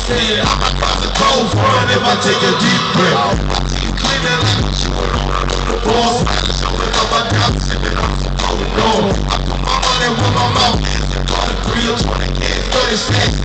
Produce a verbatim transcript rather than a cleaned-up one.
saying I'm across the cold front if I take a deep breath. I see you cleaning like you were on the boss. Showing up my cup, sipping on some cold door. I put my money where my mouth is and got a grill. twenty kids, thirty stacks.